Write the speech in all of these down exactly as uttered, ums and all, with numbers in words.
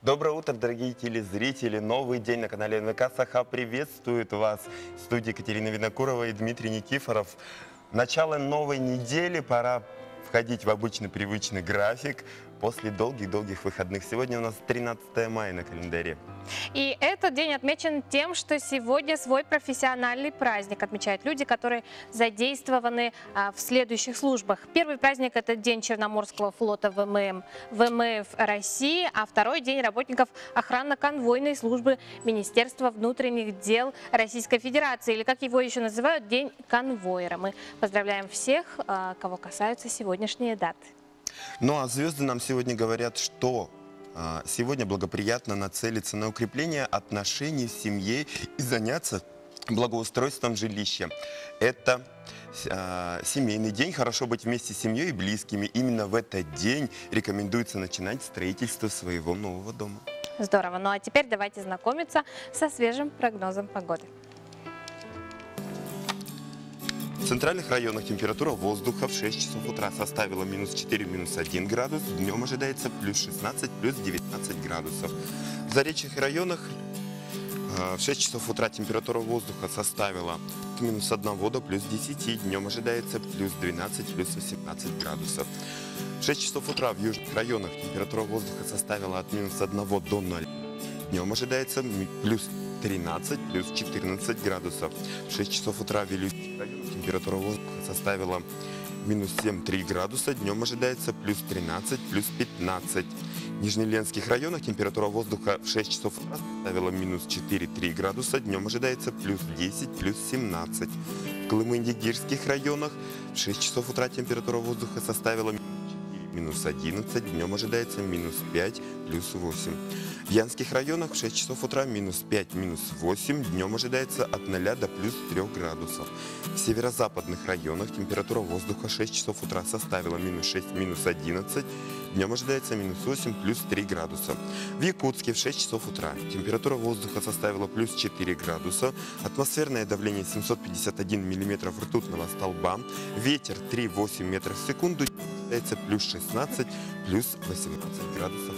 Доброе утро, дорогие телезрители. Новый день на канале эн вэ ка Саха приветствует вас. В студии Екатерина Винокурова и Дмитрий Никифоров. Начало новой недели, пора входить в обычный привычный график после долгих-долгих выходных. Сегодня у нас тринадцатое мая на календаре. И этот день отмечен тем, что сегодня свой профессиональный праздник отмечают люди, которые задействованы а, в следующих службах. Первый праздник – это День Черноморского флота вэ эм эм, вэ эм эф России, а второй – День работников охранно-конвойной службы Министерства внутренних дел Российской Федерации, или как его еще называют, День конвоира. Мы поздравляем всех, а, кого касаются сегодняшние даты. Ну а звезды нам сегодня говорят, что сегодня благоприятно нацелиться на укрепление отношений в семье и заняться благоустройством жилища. Это э, семейный день, хорошо быть вместе с семьей и близкими. Именно в этот день рекомендуется начинать строительство своего нового дома. Здорово. Ну а теперь давайте знакомиться со свежим прогнозом погоды. В центральных районах температура воздуха в шесть часов утра составила минус четыре, минус один градус. Днем ожидается плюс шестнадцать, плюс девятнадцать градусов. В заречных районах э, в шесть часов утра температура воздуха составила от минус одного до плюс десяти. Днем ожидается плюс двенадцать, плюс восемнадцать градусов. В шесть часов утра в южных районах температура воздуха составила от минус одного до ноля. Днем ожидается плюс тринадцать, плюс четырнадцать градусов. В шесть часов утра в Вилюйских районах температура воздуха составила минус семь, три градуса. Днем ожидается плюс тринадцать, плюс пятнадцать. В Нижнеленских районах температура воздуха в шесть часов утра составила минус четыре, три градуса. Днем ожидается плюс десять, плюс семнадцать. В Колымы-Нигирских районах в шесть часов утра температура воздуха составила минус одиннадцать, днем ожидается минус пять, плюс восемь. В Янских районах в шесть часов утра минус пять, минус восемь, днем ожидается от ноля до плюс трёх градусов. В северо-западных районах температура воздуха в шесть часов утра составила минус шесть, минус одиннадцать, днем ожидается минус восемь, плюс три градуса. В Якутске в шесть часов утра температура воздуха составила плюс четыре градуса, атмосферное давление семьсот пятьдесят один миллиметров ртутного столба, ветер три и восемь метров в секунду, ожидается плюс шестнадцать, плюс восемнадцать градусов.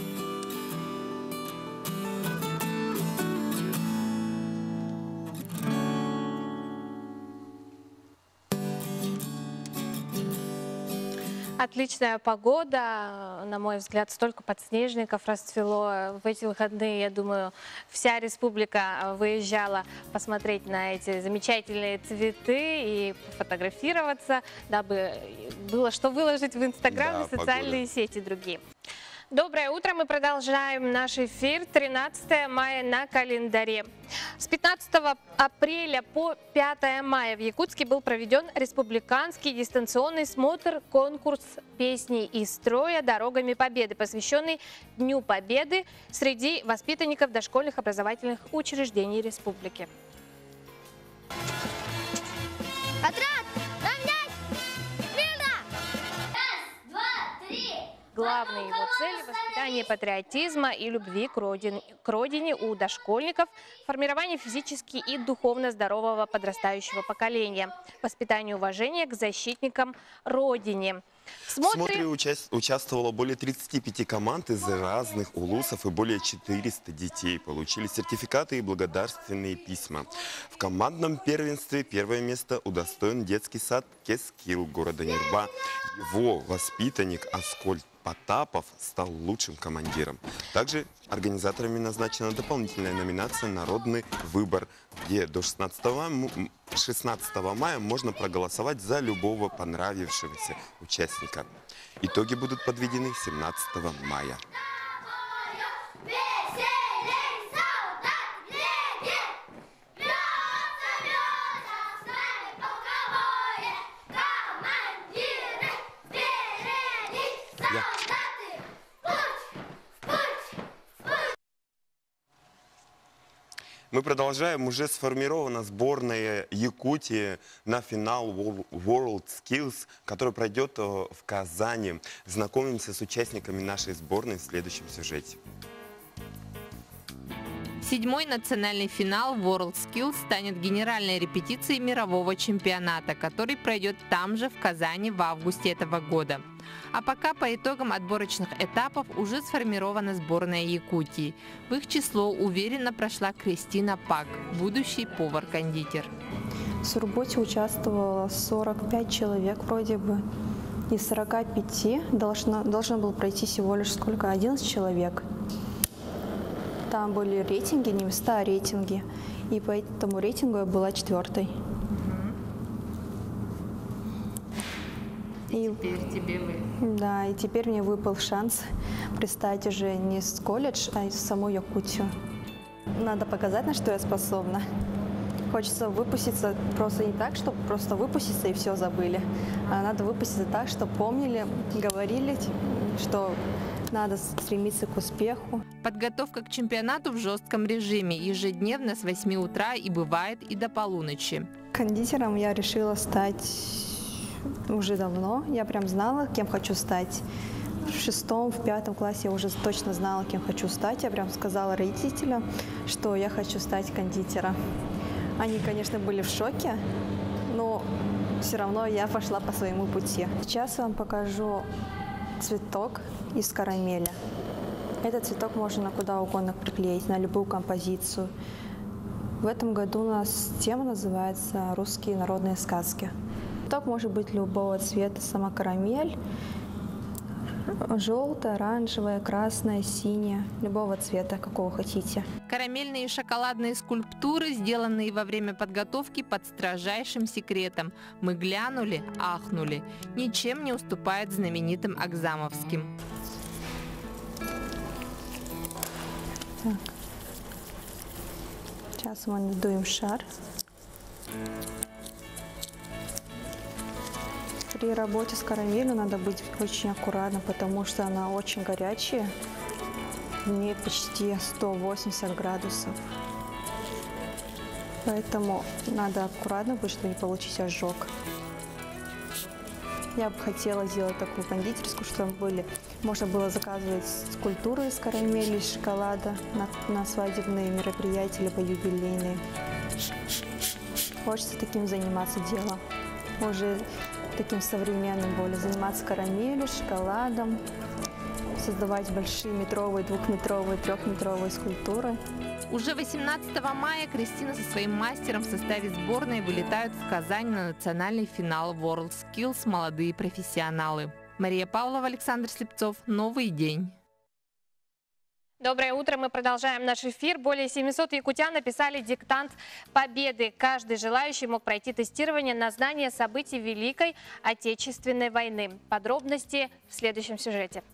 Отличная погода, на мой взгляд, столько подснежников расцвело. В эти выходные, я думаю, вся республика выезжала посмотреть на эти замечательные цветы и фотографироваться, дабы было что выложить в Инстаграм Да, и социальные погода. сети другие. Доброе утро! Мы продолжаем наш эфир. тринадцатое мая на календаре. С пятнадцатого апреля по пятое мая в Якутске был проведен республиканский дистанционный смотр-конкурс песни из строя «Дорогами Победы», посвященный Дню Победы среди воспитанников дошкольных образовательных учреждений республики. Отряд! Равнять! Смирно! Раз, два, три! Главной его целью – воспитание патриотизма и любви к родине, к родине у дошкольников, формирование физически и духовно здорового подрастающего поколения, воспитание уважения к защитникам Родине. В В смотре уча участвовало более тридцати пяти команд из разных улусов, и более четырёхсот детей получили сертификаты и благодарственные письма. В командном первенстве первое место удостоен детский сад Кескил города Нерба. Его воспитанник Аскольд Потапов стал лучшим командиром. Также организаторами назначена дополнительная номинация «Народный выбор», где до шестнадцатого мая можно проголосовать за любого понравившегося участника. Итоги будут подведены семнадцатого мая. Мы продолжаем. Уже сформирована сборная Якутии на финал World Skills, который пройдет в Казани. Знакомимся с участниками нашей сборной в следующем сюжете. Седьмой национальный финал WorldSkills станет генеральной репетицией мирового чемпионата, который пройдет там же, в Казани, в августе этого года. А пока по итогам отборочных этапов уже сформирована сборная Якутии. В их число уверенно прошла Кристина Пак, будущий повар-кондитер. В сурботе участвовало сорок пять человек вроде бы. Из сорока пяти должно, должно было пройти всего лишь сколько? одиннадцать человек. Там были рейтинги, не места, а рейтинги. И по этому рейтингу я была четвертой. И теперь тебе вы. Да, и теперь мне выпал шанс пристать уже не с колледж, а из самой Якутию. Надо показать, на что я способна. Хочется выпуститься просто не так, чтобы просто выпуститься и все забыли. А надо выпуститься так, чтобы помнили, говорили, что надо стремиться к успеху. Подготовка к чемпионату в жестком режиме, ежедневно с восьми утра и бывает и до полуночи. Кондитером я решила стать уже давно. Я прям знала, кем хочу стать. В шестом, в пятом классе я уже точно знала, кем хочу стать. Я прям сказала родителям, что я хочу стать кондитером. Они, конечно, были в шоке, но все равно я пошла по своему пути. Сейчас я вам покажу цветок из карамели. Этот цветок можно куда угодно приклеить, на любую композицию. В этом году у нас тема называется «Русские народные сказки». Цветок может быть любого цвета, сама карамель. Желтая, оранжевая, красная, синяя, любого цвета, какого хотите. Карамельные и шоколадные скульптуры, сделанные во время подготовки под строжайшим секретом. Мы глянули, ахнули. Ничем не уступает знаменитым Акзамовским. Так. Сейчас мы надуем шар. При работе с карамелью надо быть очень аккуратным, потому что она очень горячая. В ней почти сто восемьдесят градусов. Поэтому надо аккуратно быть, чтобы не получить ожог. Я бы хотела сделать такую кондитерскую, чтобы были, можно было заказывать скульптуры из карамели, из шоколада на, на свадебные мероприятия, либо юбилейные. Хочется таким заниматься делом. Уже таким современным более, заниматься карамелью, шоколадом, создавать большие метровые, двухметровые, трехметровые скульптуры. Уже восемнадцатого мая Кристина со своим мастером в составе сборной вылетают в Казань на национальный финал WorldSkills «Молодые профессионалы». Мария Павлова, Александр Слепцов. Новый день. Доброе утро. Мы продолжаем наш эфир. Более семисот якутян написали диктант победы. Каждый желающий мог пройти тестирование на знание событий Великой Отечественной войны. Подробности в следующем сюжете.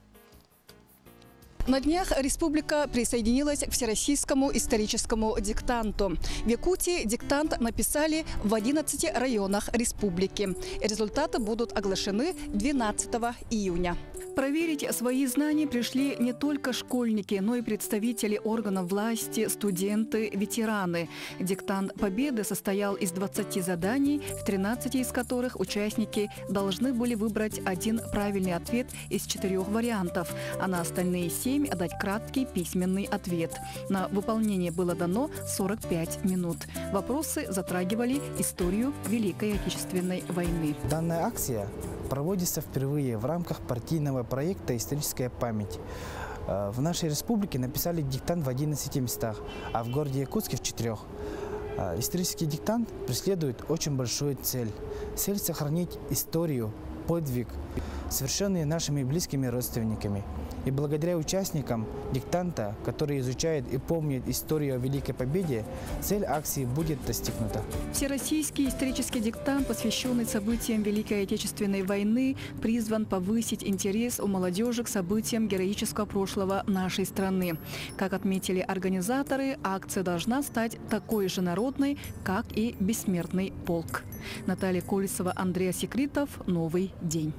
На днях республика присоединилась к всероссийскому историческому диктанту. В Якутии диктант написали в одиннадцати районах республики. Результаты будут оглашены двенадцатого июня. Проверить свои знания пришли не только школьники, но и представители органов власти, студенты, ветераны. Диктант победы состоял из двадцати заданий, в тринадцати из которых участники должны были выбрать один правильный ответ из четырех вариантов, а на остальные семь отдать краткий письменный ответ. На выполнение было дано сорок пять минут. Вопросы затрагивали историю Великой Отечественной войны. Данная акция проводится впервые в рамках партийного проекта «Историческая память». В нашей республике написали диктант в одиннадцати местах, а в городе Якутске в четырех. Исторический диктант преследует очень большую цель. Цель сохранить историю, подвиг, совершенные нашими близкими родственниками. И благодаря участникам диктанта, которые изучают и помнят историю о Великой Победе, цель акции будет достигнута. Всероссийский исторический диктант, посвященный событиям Великой Отечественной войны, призван повысить интерес у молодежи к событиям героического прошлого нашей страны. Как отметили организаторы, акция должна стать такой же народной, как и бессмертный полк. Наталья Колесова, Андрей Секретов. Новый день.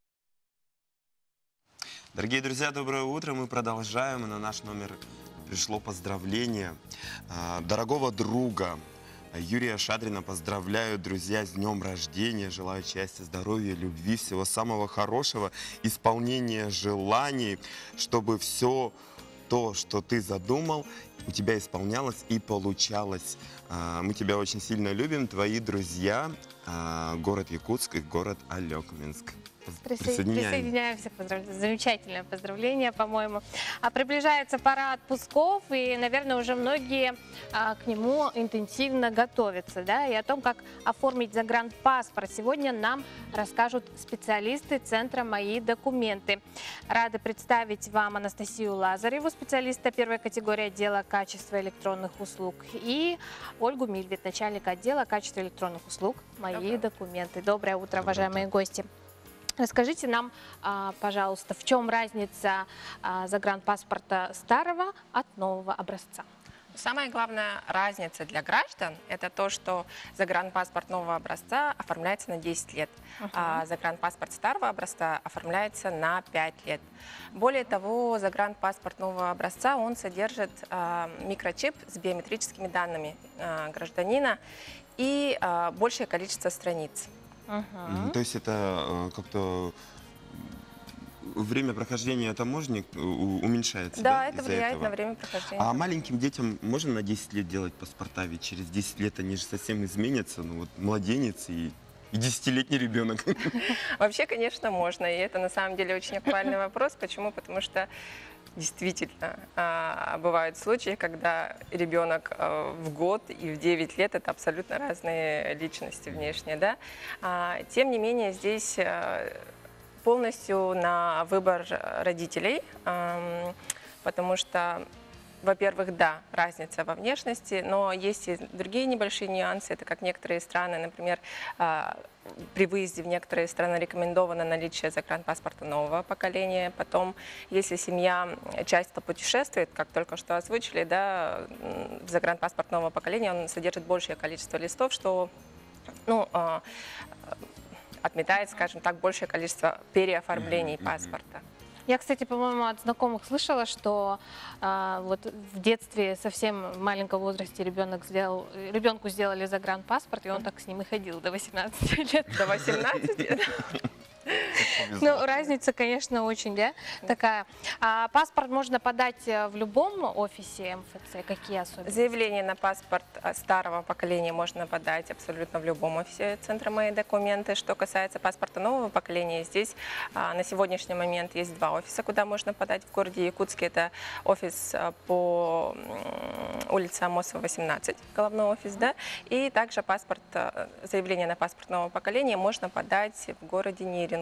Дорогие друзья, доброе утро. Мы продолжаем. На наш номер пришло поздравление дорогого друга Юрия Шадрина. Поздравляю, друзья, с днем рождения. Желаю счастья, здоровья, любви, всего самого хорошего, исполнения желаний, чтобы все то, что ты задумал, у тебя исполнялось и получалось. А, Мы тебя очень сильно любим, твои друзья, а, город Якутск и город Алекминск. Присо- Присоединяем. Присоединяемся к поздравлению. Замечательное поздравление, по-моему. А приближается пора отпусков, и, наверное, уже многие а, к нему интенсивно готовятся. Да? И о том, как оформить загранпаспорт, сегодня нам расскажут специалисты Центра «Мои документы». Рады представить вам Анастасию Лазареву, специалиста первой категории отдела качества электронных услуг, и Ольгу Мильвит, начальник отдела качества электронных услуг «Мои документы». Доброе утро, уважаемые гости. Расскажите нам, а, пожалуйста, в чем разница а, загранпаспорта старого от нового образца? Самая главная разница для граждан – это то, что загранпаспорт нового образца оформляется на десять лет, uh-huh. а загранпаспорт старого образца оформляется на пять лет. Более того, загранпаспорт нового образца, он содержит а, микрочип с биометрическими данными а, гражданина и а, большее количество страниц. Uh-huh. То есть это э, как-то время прохождения таможни э, уменьшается, да? Да, это влияет этого? на время прохождения. А маленьким детям можно на десять лет делать паспорта? Ведь через десять лет они же совсем изменятся. Ну вот младенец и, и десятилетний ребенок. Вообще, конечно, можно. И это на самом деле очень актуальный вопрос. Почему? Потому что действительно, бывают случаи, когда ребенок в год и в девять лет – это абсолютно разные личности внешние. Да? Тем не менее, здесь полностью на выбор родителей, потому что, во-первых, да, разница во внешности, но есть и другие небольшие нюансы. Это как некоторые страны, например, при выезде в некоторые страны рекомендовано наличие загранпаспорта нового поколения. Потом, если семья часто путешествует, как только что озвучили, да, загранпаспорт нового поколения, он содержит большее количество листов, что ну, отметает, скажем так, большее количество переоформлений паспорта. Я, кстати, по-моему, от знакомых слышала, что а, вот в детстве совсем в маленьком возрасте ребенок сделал, ребенку сделали загранпаспорт, и он так с ним и ходил до восемнадцати лет. До восемнадцати лет? Ну, разница, конечно, очень, да, такая. А паспорт можно подать в любом офисе эм эф цэ? Какие особенности? Заявление на паспорт старого поколения можно подать абсолютно в любом офисе Центра «Мои документы». Что касается паспорта нового поколения, здесь на сегодняшний момент есть два офиса, куда можно подать в городе Якутске. Это офис по улице Амосова, восемнадцать, головной офис, да, и также паспорт, заявление на паспорт нового поколения можно подать в городе Нерингри.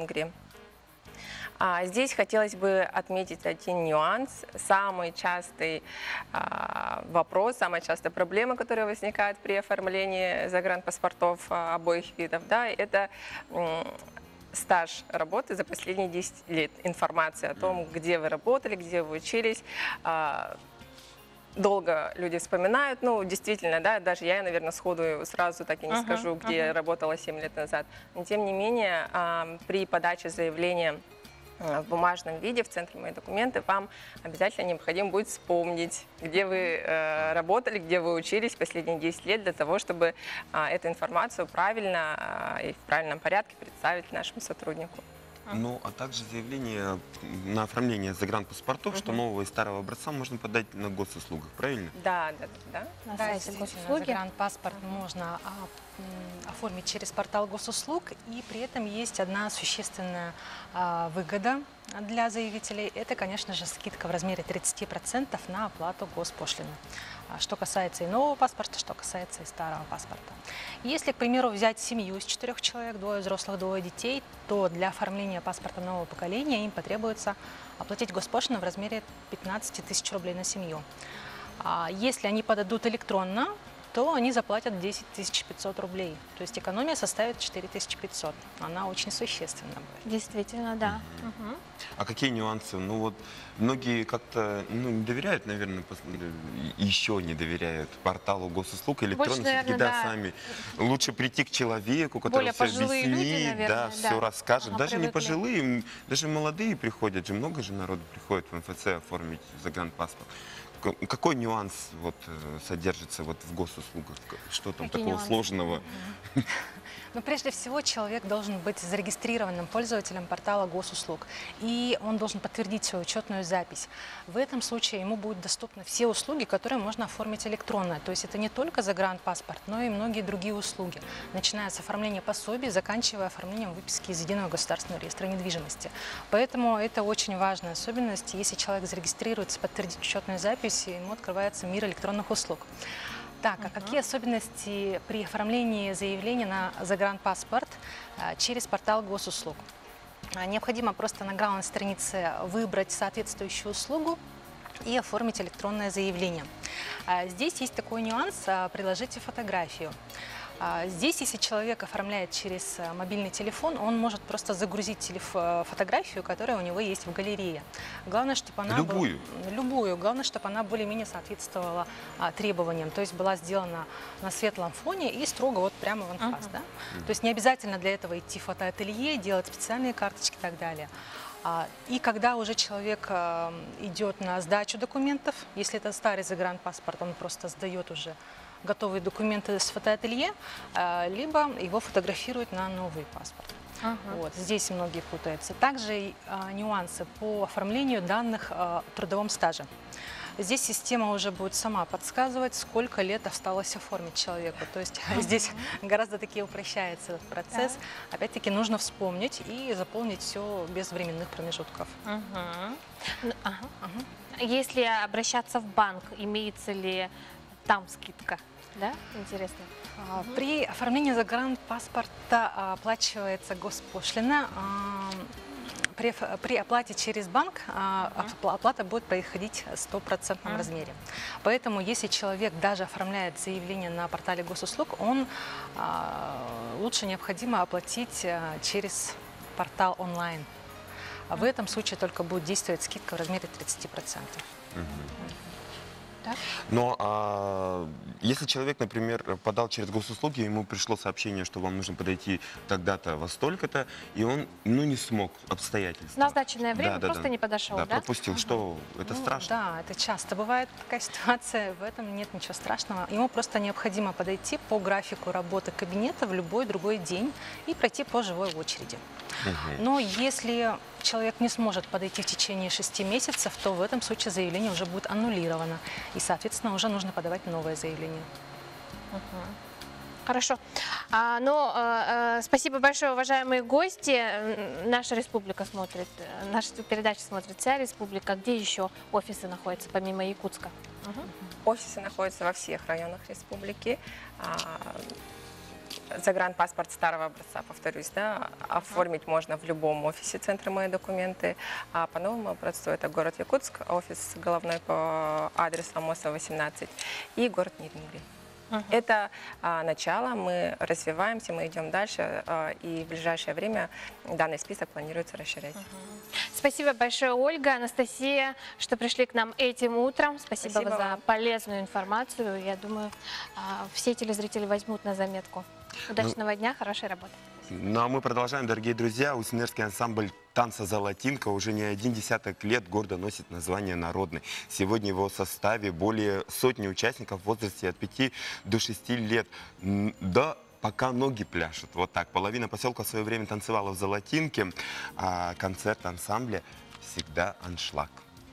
А здесь хотелось бы отметить один нюанс. Самый частый а, вопрос, самая частая проблема, которая возникает при оформлении загранпаспортов а, обоих видов, да, это м, стаж работы за последние десять лет. Информация о том, где вы работали, где вы учились. А, долго люди вспоминают, ну, действительно, да, даже я, наверное, сходу сразу так и не uh-huh, скажу, где uh-huh. работала семь лет назад. Но, тем не менее, а, при подаче заявления в бумажном виде в Центре «Мои документы» вам обязательно необходимо будет вспомнить, где вы э, работали, где вы учились последние десять лет, для того, чтобы э, эту информацию правильно э, и в правильном порядке представить нашему сотруднику. Ну, а также заявление на оформление загранпаспортов, uh-huh. что нового и старого образца можно подать на госуслугах, правильно? Да, да, да. На да, сайте госуслуги. Загранпаспорт можно а, оформить через портал госуслуг, и при этом есть одна существенная а, выгода для заявителей. Это, конечно же, скидка в размере тридцати процентов на оплату госпошлины. Что касается и нового паспорта, что касается и старого паспорта. Если, к примеру, взять семью из четырех человек, двое взрослых, двое детей, то для оформления паспорта нового поколения им потребуется оплатить госпошлину в размере пятнадцати тысяч рублей на семью. А если они подадут электронно, то они заплатят десять тысяч пятьсот рублей. То есть экономия составит четыре тысячи пятьсот. Она очень существенна будет. Действительно, да. Mm-hmm. Угу. А какие нюансы? Ну вот многие как-то ну, не доверяют, наверное, еще не доверяют порталу госуслуг электронных, да, да, сами. Лучше прийти к человеку, который все объяснит, люди, наверное, да, да, все расскажет. Ага, даже привыкли. Не пожилые, даже молодые приходят же, много же народу приходит в эм эф цэ оформить загранпаспорт. Какой нюанс вот, содержится вот в госуслугах? Что там Какие такого нюансы? сложного? Но прежде всего человек должен быть зарегистрированным пользователем портала госуслуг, и он должен подтвердить свою учетную запись. В этом случае ему будут доступны все услуги, которые можно оформить электронно. То есть это не только загранпаспорт, но и многие другие услуги, начиная с оформления пособий, заканчивая оформлением выписки из Единого государственного реестра недвижимости. Поэтому это очень важная особенность. Если человек зарегистрируется, подтвердит учетную запись, ему открывается мир электронных услуг. Так, а какие особенности при оформлении заявления на загранпаспорт через портал госуслуг? Необходимо просто на главной странице выбрать соответствующую услугу и оформить электронное заявление. Здесь есть такой нюанс, приложите фотографию. Здесь, если человек оформляет через мобильный телефон, он может просто загрузить телеф- фотографию, которая у него есть в галерее. Главное, чтобы она Любую? Была, любую. Главное, чтобы она более-менее соответствовала а, требованиям. То есть была сделана на светлом фоне и строго вот прямо в анфас. Uh-huh. Да? То есть не обязательно для этого идти в фотоателье, делать специальные карточки и так далее. И когда уже человек идет на сдачу документов, если это старый загранпаспорт, он просто сдает уже готовые документы с фотоателье, либо его фотографируют на новый паспорт. Uh-huh. Вот, здесь многие путаются. Также а, нюансы по оформлению данных о трудовом стаже. Здесь система уже будет сама подсказывать, сколько лет осталось оформить человеку. То есть uh-huh. здесь гораздо таки упрощается этот процесс. Uh-huh. Опять-таки нужно вспомнить и заполнить все без временных промежутков. Uh-huh. Uh-huh. Uh-huh. Если обращаться в банк, имеется ли там скидка? Да? Интересно. При оформлении загранпаспорта оплачивается госпошлина. При, при оплате через банк uh-huh. оплата будет происходить в стопроцентном uh-huh. размере. Поэтому, если человек даже оформляет заявление на портале госуслуг, он лучше необходимо оплатить через портал онлайн. В uh-huh. этом случае только будет действовать скидка в размере тридцати процентов. Uh-huh. Так? Но а, если человек, например, подал через госуслуги, ему пришло сообщение, что вам нужно подойти тогда-то во столько-то, и он ну, не смог обстоятельства. Назначенное время да, да, просто да. не подошел, да? Да, пропустил. Угу. Что? Это ну, страшно? Да, это часто бывает такая ситуация, в этом нет ничего страшного. Ему просто необходимо подойти по графику работы кабинета в любой другой день и пройти по живой очереди. Угу. Но если человек не сможет подойти в течение шести месяцев, то в этом случае заявление уже будет аннулировано. И, соответственно, уже нужно подавать новое заявление. Угу. Хорошо. А, ну, а, а, спасибо большое, уважаемые гости. Наша республика смотрит, наша передача смотрит вся республика. Где еще офисы находятся, помимо Якутска? Угу. Офисы находятся во всех районах республики. Загранпаспорт старого образца, повторюсь, да, оформить можно в любом офисе Центра «Мои документы». А по новому образцу это город Якутск, офис головной по адресу Амосова, восемнадцать, и город Нидмури. Uh-huh. Это а, начало, мы развиваемся, мы идем дальше, а, и в ближайшее время данный список планируется расширять. Uh-huh. Спасибо большое, Ольга, Анастасия, что пришли к нам этим утром. Спасибо, Спасибо за вам. полезную информацию. Я думаю, а, все телезрители возьмут на заметку. Удачного ну, дня, хорошей работы. Ну а мы продолжаем, дорогие друзья. Усинерский ансамбль танца «Золотинка» уже не один десяток лет гордо носит название «Народный». Сегодня в его составе более сотни участников в возрасте от пяти до шести лет. Да, пока ноги пляшут. Вот так. Половина поселка в свое время танцевала в «Золотинке», а концерт ансамбля всегда аншлаг.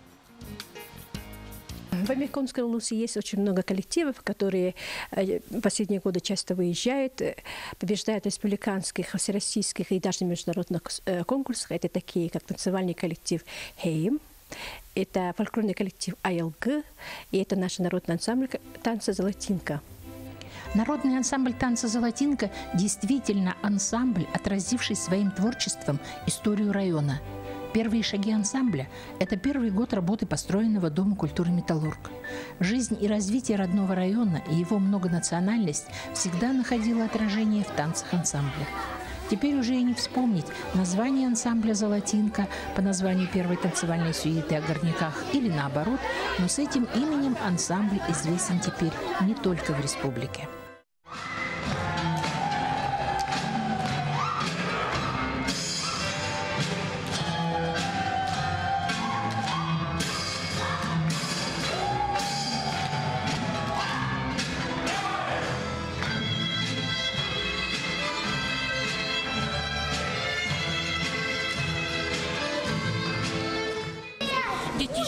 В Амирконской области есть очень много коллективов, которые в последние годы часто выезжают, побеждают в республиканских, всероссийских и даже международных конкурсах. Это такие, как танцевальный коллектив «Хейм», это фольклорный коллектив «АЛГ», и это наш народный ансамбль танца «Золотинка». Народный ансамбль танца «Золотинка» действительно ансамбль, отразивший своим творчеством историю района. Первые шаги ансамбля – это первый год работы построенного Дома культуры «Металлург». Жизнь и развитие родного района и его многонациональность всегда находила отражение в танцах ансамбля. Теперь уже и не вспомнить название ансамбля «Золотинка» по названию первой танцевальной сюиты о горняках или наоборот, но с этим именем ансамбль известен теперь не только в республике.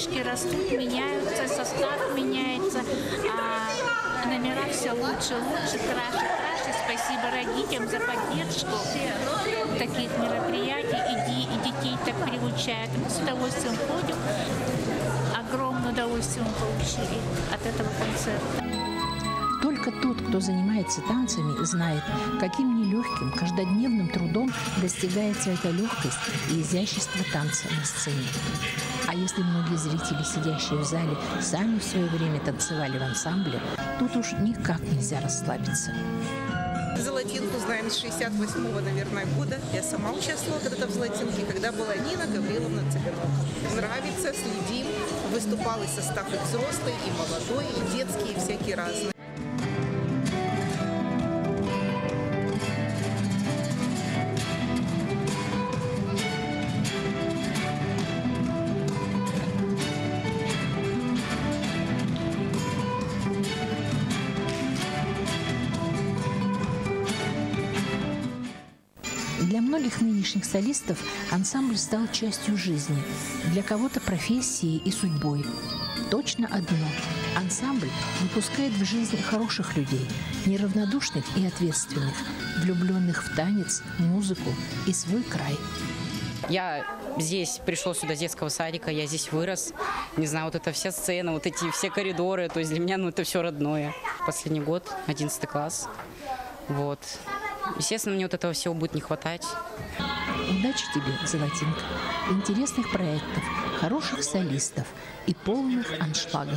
Девочки растут, меняются, состав меняется, а номера все лучше, лучше, краше, краше. Спасибо родителям за поддержку таких мероприятий, и, и детей так приучают. Мы с удовольствием ходим, огромное удовольствие мы получили от этого концерта. Только тот, кто занимается танцами, знает, каким нелегким, каждодневным трудом достигается эта легкость и изящество танца на сцене. А если многие зрители, сидящие в зале, сами в свое время танцевали в ансамбле, тут уж никак нельзя расслабиться. Золотинку знаем с шестьдесят восьмого, наверное, года. Я сама участвовала когда-то в Золотинке, когда была Нина Гавриловна Цыганова. Нравится, следим. Выступал и состав и взрослый, и молодой, и детский, и всякие разные. Для многих нынешних солистов ансамбль стал частью жизни, для кого-то профессией и судьбой. Точно одно – ансамбль выпускает в жизнь хороших людей, неравнодушных и ответственных, влюбленных в танец, музыку и свой край. Я здесь пришел сюда с детского садика, я здесь вырос. Не знаю, вот эта вся сцена, вот эти все коридоры, то есть для меня ну, это все родное. Последний год, одиннадцатый класс. Вот. Естественно, мне вот этого всего будет не хватать. Удачи тебе, Золотинка, интересных проектов, хороших солистов и полных аншлагов.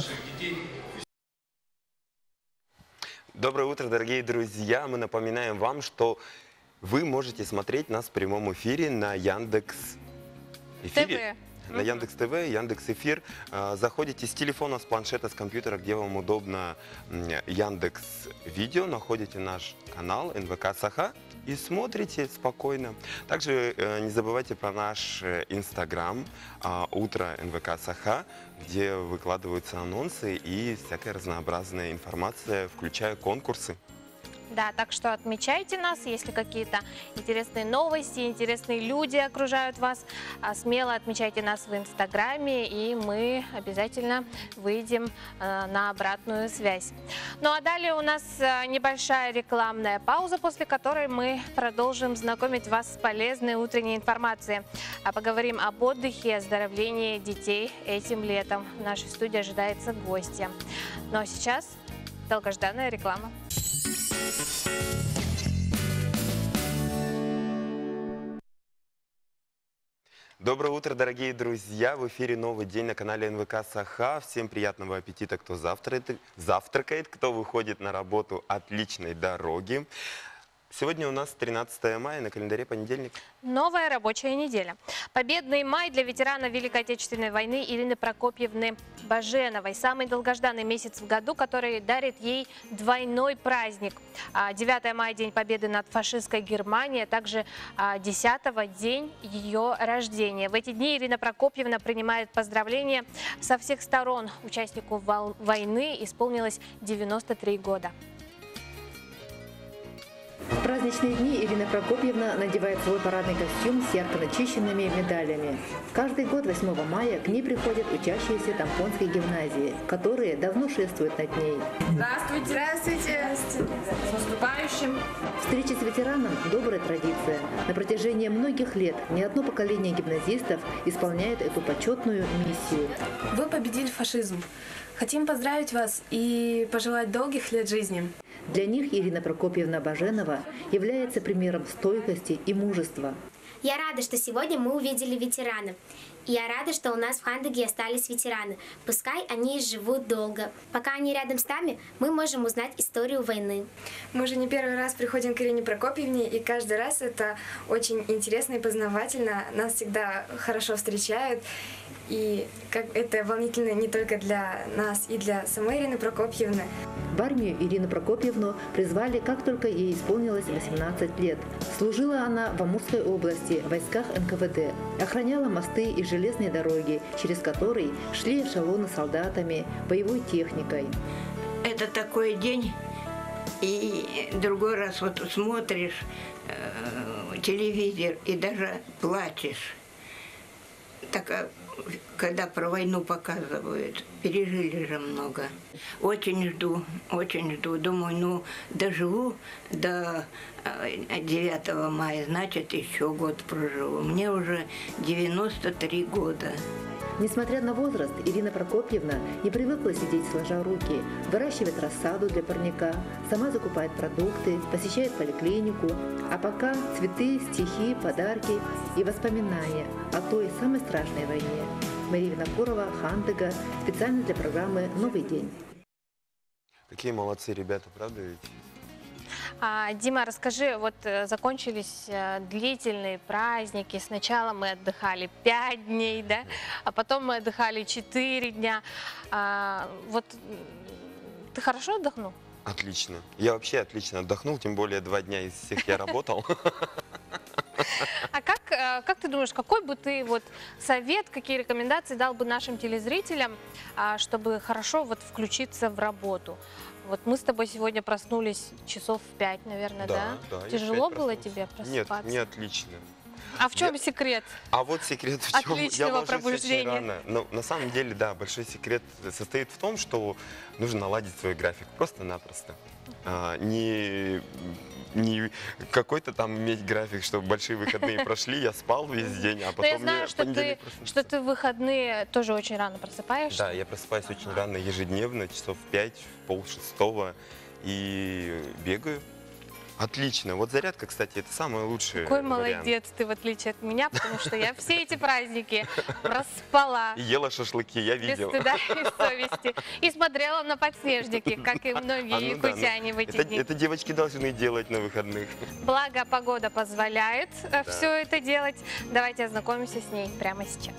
Доброе утро, дорогие друзья! Мы напоминаем вам, что вы можете смотреть нас в прямом эфире на Яндекс эфире. На Яндекс ТВ, Яндекс Эфир. Заходите с телефона, с планшета, с компьютера, где вам удобно, Яндекс Видео, находите наш канал эн вэ ка Саха и смотрите спокойно. Также не забывайте про наш Инстаграм «Утро эн вэ ка Саха», где выкладываются анонсы и всякая разнообразная информация, включая конкурсы. Да, так что отмечайте нас, если какие-то интересные новости, интересные люди окружают вас, смело отмечайте нас в Инстаграме, и мы обязательно выйдем на обратную связь. Ну а далее у нас небольшая рекламная пауза, после которой мы продолжим знакомить вас с полезной утренней информацией. А поговорим об отдыхе и оздоровлении детей этим летом. В нашей студии ожидается гостья. Ну а сейчас долгожданная реклама. Доброе утро, дорогие друзья! В эфире новый день на канале эн вэ ка Саха. Всем приятного аппетита, кто завтракает, завтракает, кто выходит на работу, отличной дороги. Сегодня у нас тринадцатое мая, на календаре понедельник. Новая рабочая неделя. Победный май для ветерана Великой Отечественной войны Ирины Прокопьевны Баженовой. Самый долгожданный месяц в году, который дарит ей двойной праздник. девятое мая – День Победы над фашистской Германией, а также десятого – день ее рождения. В эти дни Ирина Прокопьевна принимает поздравления со всех сторон. Участнику войны исполнилось девяносто три года. В праздничные дни Ирина Прокопьевна надевает свой парадный костюм с ярко начищенными медалями. Каждый год восьмого мая к ней приходят учащиеся Тампонской гимназии, которые давно шествуют над ней. Здравствуйте! Здравствуйте! С наступающим! Встречи с ветераном – добрая традиция. На протяжении многих лет ни одно поколение гимназистов исполняет эту почетную миссию. Вы победили фашизм. Хотим поздравить вас и пожелать долгих лет жизни. Для них Ирина Прокопьевна Баженова является примером стойкости и мужества. Я рада, что сегодня мы увидели ветеранов. И я рада, что у нас в Хандыге остались ветераны. Пускай они живут долго. Пока они рядом с нами, мы можем узнать историю войны. Мы уже не первый раз приходим к Ирине Прокопьевне, и каждый раз это очень интересно и познавательно. Нас всегда хорошо встречают. И как это волнительно не только для нас, и для самой Ирины Прокопьевны. В армию Ирину Прокопьевну призвали, как только ей исполнилось восемнадцать лет. Служила она в Амурской области, в войсках эн ка вэ дэ. Охраняла мосты и железные дороги, через которые шли эшелоны с солдатами, боевой техникой. Это такой день, и другой раз вот смотришь э, телевизор и даже плачешь. Так когда про войну показывают, пережили же много. Очень жду, очень жду. Думаю, ну, доживу до девятого мая, значит, еще год проживу. Мне уже девяносто три года. Несмотря на возраст, Ирина Прокопьевна не привыкла сидеть сложа руки, выращивает рассаду для парника, сама закупает продукты, посещает поликлинику, а пока цветы, стихи, подарки и воспоминания о той самой страшной войне. Мария Винокурова, Хандыга, специально для программы «Новый день». Какие молодцы ребята, правда ведь? А, Дима, расскажи, вот закончились длительные праздники. Сначала мы отдыхали пять дней, да, а потом мы отдыхали четыре дня. А, вот ты хорошо отдохнул? Отлично. Я вообще отлично отдохнул, тем более два дня из всех я работал. А как, как ты думаешь, какой бы ты вот совет, какие рекомендации дал бы нашим телезрителям, чтобы хорошо вот включиться в работу? Вот мы с тобой сегодня проснулись часов в пять, наверное, да? Да, да. Тяжело было тебе просыпаться? Нет, не отлично. А в чем я... секрет? А вот секрет в чем? Отличного я ложусь пробуждения. очень рано. Но на самом деле, да, большой секрет состоит в том, что нужно наладить свой график просто-напросто. А, не... не какой-то там иметь график, чтобы большие выходные прошли, я спал весь день, а потом я знаю, что ты, что ты в выходные тоже очень рано просыпаешься. Да, я просыпаюсь очень рано, ежедневно, часов в пять, в пол шестого, и бегаю. Отлично. Вот зарядка, кстати, это самый лучший Какой вариант. молодец ты, в отличие от меня, потому что я все эти праздники проспала. И ела шашлыки, я видел. Без стыда и совести. И смотрела на подснежники, как и многие А, ну да, якутяне ну, в эти это, дни. это девочки должны делать на выходных. Благо, погода позволяет Да. все это делать. Давайте ознакомимся с ней прямо сейчас.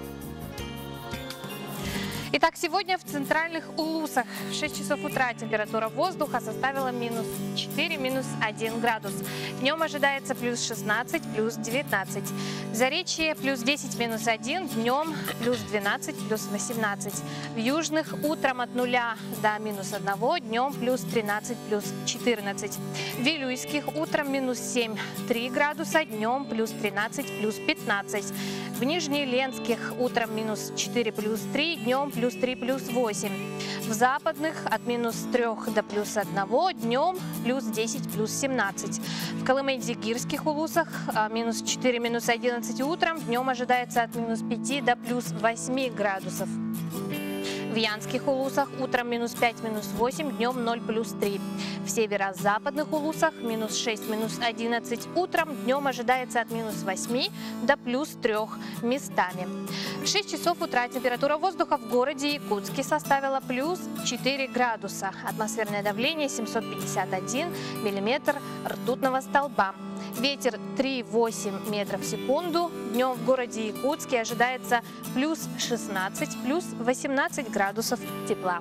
Итак, сегодня в центральных Улусах в шесть часов утра температура воздуха составила минус четыре, минус один градус. Днем ожидается плюс шестнадцать, плюс девятнадцать. В Заречье плюс десять, минус один, днем плюс двенадцать, плюс восемнадцать. В Южных утром от нуля до минус одного, днем плюс тринадцать, плюс четырнадцать. В Вилюйских утром минус семь, три градуса, днем плюс тринадцать, плюс пятнадцать. В Нижнеленских утром минус четыре, плюс три, днем плюс три, плюс восемь. В Западных от минус трех до плюс одного, днем плюс десять, плюс семнадцать. В Колымайдзигирских Улусах минус четыре, минус одиннадцать утром, днем ожидается от минус пяти до плюс восьми градусов. В Янских Улусах утром минус пять, минус восемь, днем ноль, плюс три. В северо-западных Улусах минус шесть, минус одиннадцать утром, днем ожидается от минус восьми до плюс трех местами. В шесть часов утра температура воздуха в городе Якутске составила плюс четыре градуса. Атмосферное давление семьсот пятьдесят один миллиметр ртутного столба. Ветер три и восемь метров в секунду. Днем в городе Якутске ожидается плюс шестнадцать, плюс восемнадцать градусов тепла.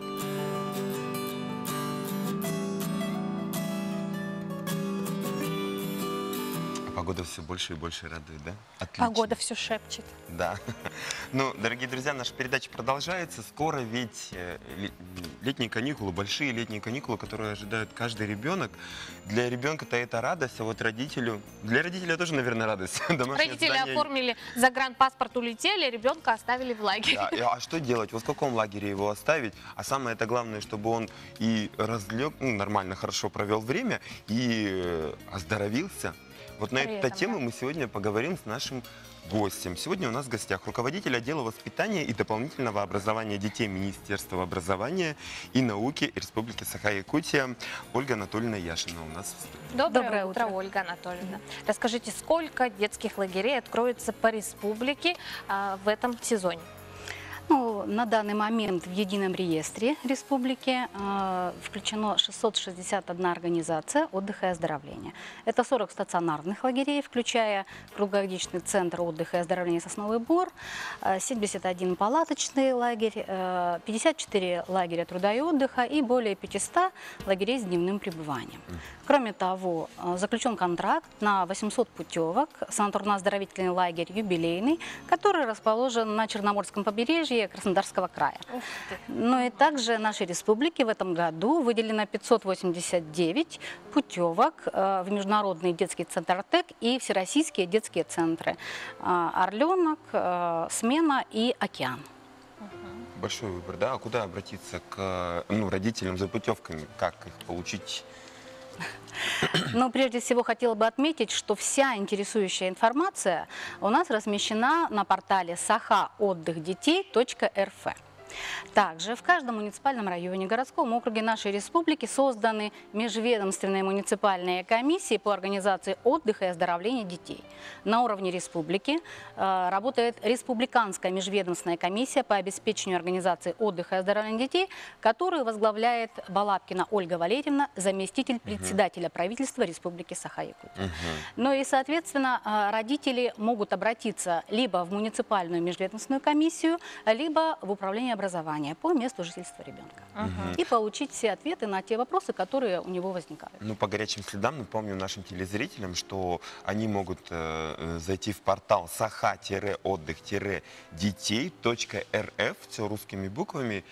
Погода все больше и больше радует, да? Отлично. Погода все шепчет. Да. Ну, дорогие друзья, наша передача продолжается. Скоро ведь э, летние каникулы, большие летние каникулы, которые ожидают каждый ребенок. Для ребенка-то это радость, а вот родителю... Для родителя тоже, наверное, радость. Домашнее Родители задание... оформили загранпаспорт, улетели, ребенка оставили в лагере. Да, а что делать? Вот в каком лагере его оставить? А самое это главное, чтобы он и разлег, ну, нормально, хорошо провел время, и оздоровился. Вот на При эту этом, тему да. мы сегодня поговорим с нашим гостем. Сегодня у нас в гостях руководитель отдела воспитания и дополнительного образования детей Министерства образования и науки Республики Саха-Якутия Ольга Анатольевна Яшина у нас в студии. Доброе, Доброе утро, утро. Ольга Анатольевна. Расскажите, сколько детских лагерей откроется по республике а, в этом сезоне? Ну, на данный момент в едином реестре республики э, включено шестьсот шестьдесят одна организация отдыха и оздоровления. Это сорок стационарных лагерей, включая круглогодичный центр отдыха и оздоровления «Сосновый Бор», э, семьдесят один палаточный лагерь, э, пятьдесят четыре лагеря труда и отдыха и более пятисот лагерей с дневным пребыванием. Кроме того, э, заключен контракт на восемьсот путевок, санаторно-оздоровительный лагерь «Юбилейный», который расположен на Черноморском побережье побережье Краснодарского края. Но и также нашей республике в этом году выделено пятьсот восемьдесят девять путевок в Международный детский центр «Артек» и Всероссийские детские центры «Орленок», «Смена» и «Океан». Большой выбор, да? А куда обратиться к ну, родителям за путевками? Как их получить? Но прежде всего хотела бы отметить, что вся интересующая информация у нас размещена на портале саха отдых детей точка эр эф. Также в каждом муниципальном районе, городском округе нашей республики созданы межведомственные муниципальные комиссии по организации отдыха и оздоровления детей. На уровне республики э, работает республиканская межведомственная комиссия по обеспечению организации отдыха и оздоровления детей, которую возглавляет Балабкина Ольга Валерьевна, заместитель председателя правительства Республики Саха-Якутия. Ну и, соответственно, э, родители могут обратиться либо в муниципальную межведомственную комиссию, либо в управление образования по месту жительства ребенка. Uh-huh. И получить все ответы на те вопросы, которые у него возникают. Ну, по горячим следам напомню нашим телезрителям, что они могут э, зайти в портал саха отдых детей точка эр эф, все русскими буквами,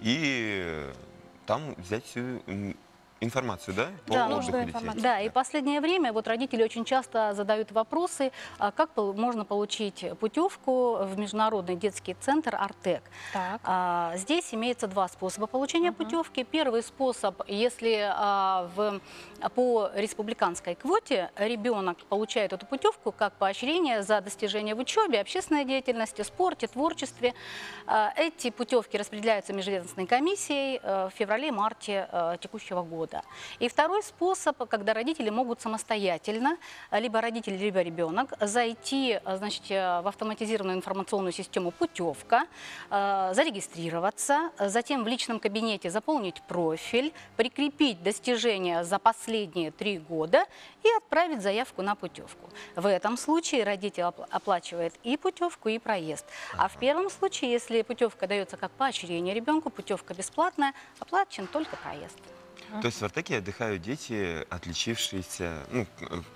и там взять всю информацию, да? Да, нужную информацию. Да, и в последнее время вот родители очень часто задают вопросы, как можно получить путевку в Международный детский центр «Артек». А, здесь имеется два способа получения uh-huh. путевки. Первый способ, если а, в, по республиканской квоте ребенок получает эту путевку как поощрение за достижение в учебе, общественной деятельности, спорте, творчестве. А, эти путевки распределяются межведомственной комиссией а, в феврале-марте а, текущего года. И второй способ, когда родители могут самостоятельно, либо родитель, либо ребенок, зайти, значит, в автоматизированную информационную систему «Путевка», зарегистрироваться, затем в личном кабинете заполнить профиль, прикрепить достижения за последние три года и отправить заявку на путевку. В этом случае родитель оплачивает и путевку, и проезд. А в первом случае, если путевка дается как поощрение ребенку, путевка бесплатная, оплачен только проезд. То есть в «Артеке» отдыхают дети, отличившиеся, ну,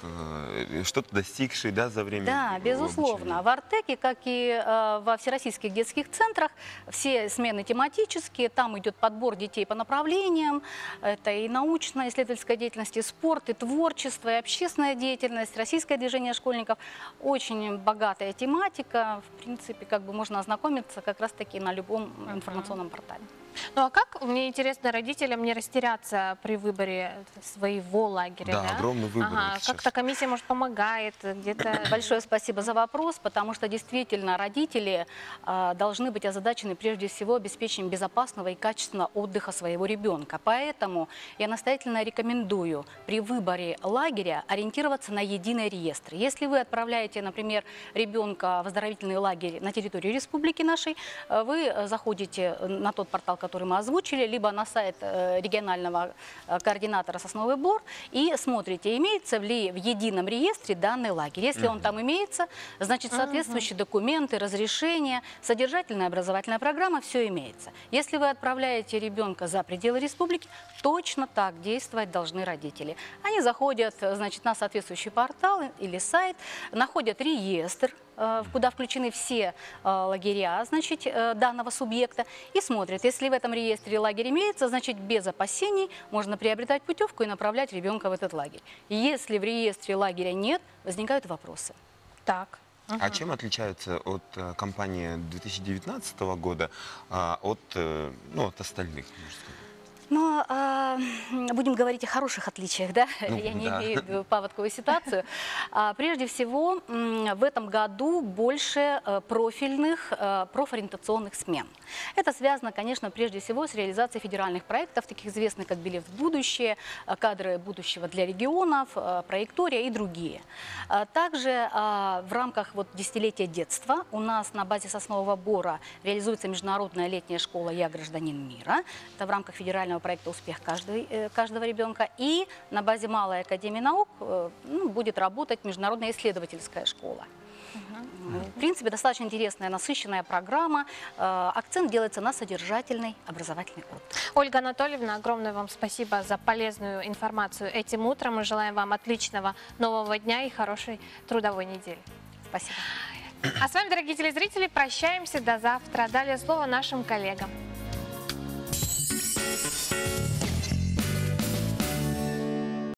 что-то достигшие, да, за время Да, безусловно. обучения. В «Артеке», как и э, во всероссийских детских центрах, все смены тематические, там идет подбор детей по направлениям, это и научная исследовательская деятельность, и спорт, и творчество, и общественная деятельность, российское движение школьников. Очень богатая тематика, в принципе, как бы можно ознакомиться как раз-таки на любом информационном портале. Ну а как, мне интересно, родителям не растеряться при выборе своего лагеря? Да, да? огромный выбор. Ага, как-то комиссия, может, помогает где-то? Большое спасибо за вопрос, потому что действительно родители э, должны быть озадачены прежде всего обеспечением безопасного и качественного отдыха своего ребенка. Поэтому я настоятельно рекомендую при выборе лагеря ориентироваться на единый реестр. Если вы отправляете, например, ребенка в оздоровительный лагерь на территории республики нашей, вы заходите на тот портал, который мы озвучили, либо на сайт регионального координатора «Сосновый Бор» и смотрите, имеется ли в едином реестре данный лагерь. Если он там имеется, значит соответствующие документы, разрешения, содержательная образовательная программа, все имеется. Если вы отправляете ребенка за пределы республики, точно так действовать должны родители. Они заходят, значит, на соответствующий портал или сайт, находят реестр, куда включены все лагеря, значит, данного субъекта, и смотрят, если в этом реестре лагерь имеется, значит, без опасений можно приобретать путевку и направлять ребенка в этот лагерь. Если в реестре лагеря нет, возникают вопросы. Так. А чем отличается от кампании две тысячи девятнадцатого года а, от, ну, от остальных, можно сказать? Но э, будем говорить о хороших отличиях, да? Ну, Я не да. имею в виду паводковую ситуацию. А, прежде всего, в этом году больше профильных, профориентационных смен. Это связано, конечно, прежде всего с реализацией федеральных проектов, таких известных, как «Билет в будущее», «Кадры будущего для регионов», «Проектория» и другие. Также в рамках вот десятилетия детства у нас на базе Соснового Бора реализуется международная летняя школа «Я гражданин мира». Это в рамках федерального проекта «Успех каждого, каждого ребенка». И на базе Малой академии наук ну, будет работать международная исследовательская школа. В принципе, достаточно интересная, насыщенная программа. Акцент делается на содержательный образовательный отдых. Ольга Анатольевна, огромное вам спасибо за полезную информацию этим утром. Мы желаем вам отличного нового дня и хорошей трудовой недели. Спасибо. А с вами, дорогие телезрители, прощаемся до завтра. Далее слово нашим коллегам.